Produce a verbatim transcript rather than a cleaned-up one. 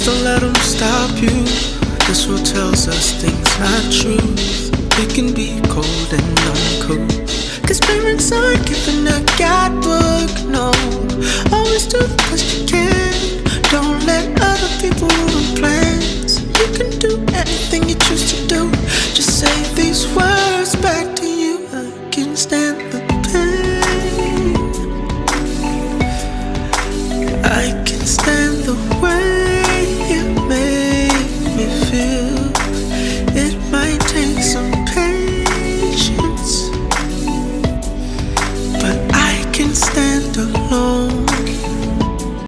don't let them stop you. This world tells us things not truth. It can be cold and uncool, cause parents aren't given a guidebook, no. Always do the best you can. Don't let other people ruin plans. You can do anything you choose to do. Just say these words back to you. I can stand the pain. I can stand the way you make me feel. It might take some patience, but I can stand alone.